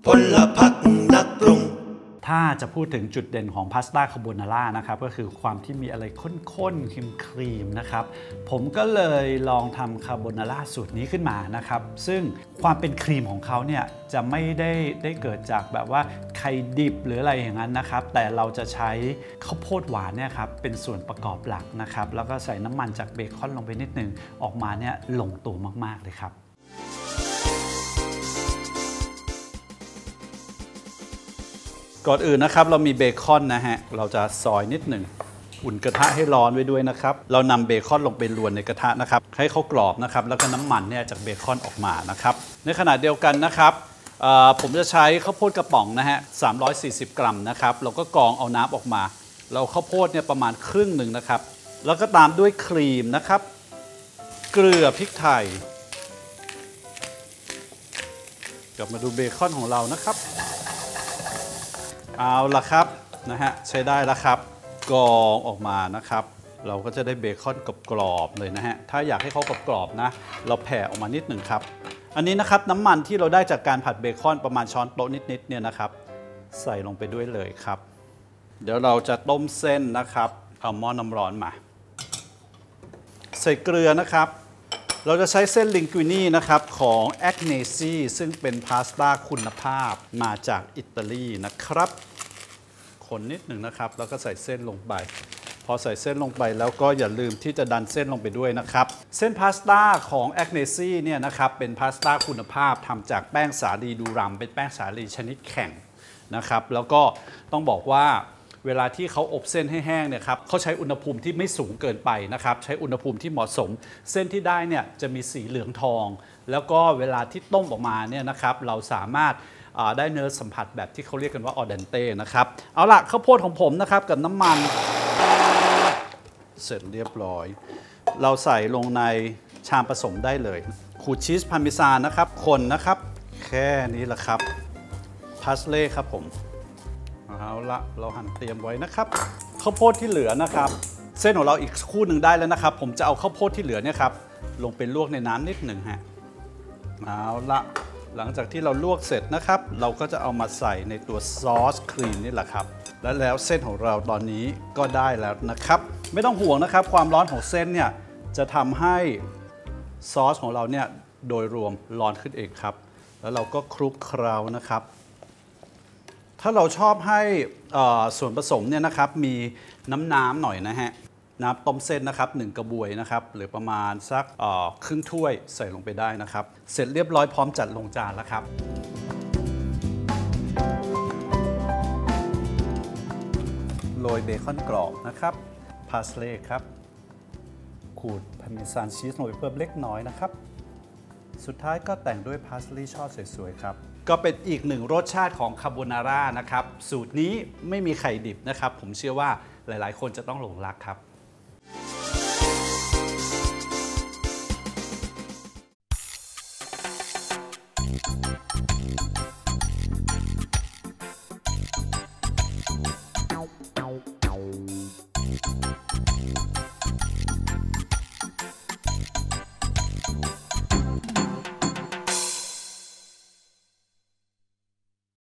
พลพรรคนักปรุงถ้าจะพูดถึงจุดเด่นของพาสต้าคาโบนาร่านะครับก็คือความที่มีอะไรข้นๆครีมนะครับผมก็เลยลองทำคาโบนาร่าสูตรนี้ขึ้นมานะครับซึ่งความเป็นครีมของเขาเนี่ยจะไม่ได้เกิดจากแบบว่าไข่ดิบหรืออะไรอย่างนั้นนะครับแต่เราจะใช้ข้าวโพดหวานเนี่ยครับเป็นส่วนประกอบหลักนะครับแล้วก็ใส่น้ำมันจากเบคอนลงไปนิดนึงออกมาเนี่ยลงตัวมากๆเลยครับก่อนอื่นนะครับเรามีเบคอนนะฮะเราจะซอยนิดหนึ่งอุ่นกระทะให้ร้อนไว้ด้วยนะครับเรานำเบคอนลงไปลวนในกระทะนะครับให้เขากรอบนะครับแล้วก็น้ำมันเนี่ยจากเบคอนออกมานะครับในขณะเดียวกันนะครับผมจะใช้ข้าวโพดกระป๋องนะฮะ340 กรัมนะครับเราก็กรองเอาน้ำออกมาเราข้าวโพดเนี่ยประมาณครึ่งหนึ่งนะครับแล้วก็ตามด้วยครีมนะครับเกลือพริกไทยกลับมาดูเบคอนของเรานะครับเอาละครับนะฮะใช้ได้แล้วครับกรองออกมานะครับเราก็จะได้เบคอนกรอบๆเลยนะฮะถ้าอยากให้เขากรอบๆนะเราแผ่ออกมานิดหนึ่งครับอันนี้นะครับน้ำมันที่เราได้จากการผัดเบคอนประมาณช้อนโต๊ะนิดๆเนี่ยนะครับใส่ลงไปด้วยเลยครับเดี๋ยวเราจะต้มเส้นนะครับเอาหม้อน้ำร้อนมาใส่เกลือนะครับเราจะใช้เส้นลิงกุินี่นะครับของแอคเนซีซึ่งเป็นพาสต้าคุณภาพมาจากอิตาลีนะครับคนนิดหนึ่งนะครับแล้วก็ใส่เส้นลงไปพอใส่เส้นลงไปแล้วก็อย่าลืมที่จะดันเส้นลงไปด้วยนะครับเส้นพาสต้าของแอคเนซีเนี่ยนะครับเป็นพาสต้าคุณภาพทำจากแป้งสาลีดูรัมเป็นแป้งสาลีชนิดแข็งนะครับแล้วก็ต้องบอกว่าเวลาที่เขาอบเส้นให้แห้งเนี่ยครับเขาใช้อุณหภูมิที่ไม่สูงเกินไปนะครับใช้อุณหภูมิที่เหมาะสมเส้นที่ได้เนี่ยจะมีสีเหลืองทองแล้วก็เวลาที่ต้มออกมาเนี่ยนะครับเราสามารถได้เนื้อสัมผัสแบบที่เขาเรียกกันว่าออเดนเต้นะครับเอาล่ะข้าวโพดของผมนะครับกับน้ำมันเสร็จเรียบร้อยเราใส่ลงในชามผสมได้เลยขูดชีสพาร์เมซานนะครับคนนะครับแค่นี้แหละครับพาสเล่ครับผมเอาละเราหั่นเตรียมไว้นะครับข้าวโพดที่เหลือนะครับเส้นของเราอีกคู่หนึ่งได้แล้วนะครับผมจะเอาข้าวโพดที่เหลือเนี่ยครับลงไปลวกในน้ำนิดหนึ่งฮะเอาละหลังจากที่เราลวกเสร็จนะครับเราก็จะเอามาใส่ในตัวซอสครีมนี่แหละครับแล้วเส้นของเราตอนนี้ก็ได้แล้วนะครับไม่ต้องห่วงนะครับความร้อนของเส้นเนี่ยจะทำให้ซอสของเราเนี่ยโดยรวมร้อนขึ้นเองครับแล้วเราก็คลุกเคล้านะครับถ้าเราชอบให้ส่วนผสมเนี่ยนะครับมีน้ำหน่อยนะฮะน้ำต้มเส้นนะครับ1 กระบวยนะครับหรือประมาณสักครึ่งถ้วยใส่ลงไปได้นะครับเสร็จเรียบร้อยพร้อมจัดลงจานแล้วครับโรยเบคอนกรอบนะครับพาสเล่ครับขูดพาร์เมซานชีสลงไปเพิ่มเล็กน้อยนะครับสุดท้ายก็แต่งด้วยพาสลีย์ช่อสวยๆครับก็เป็นอีกหนึ่งรสชาติของคาโบนาร่านะครับสูตรนี้ไม่มีไข่ดิบนะครับผมเชื่อว่าหลายๆคนจะต้องหลงรักครับ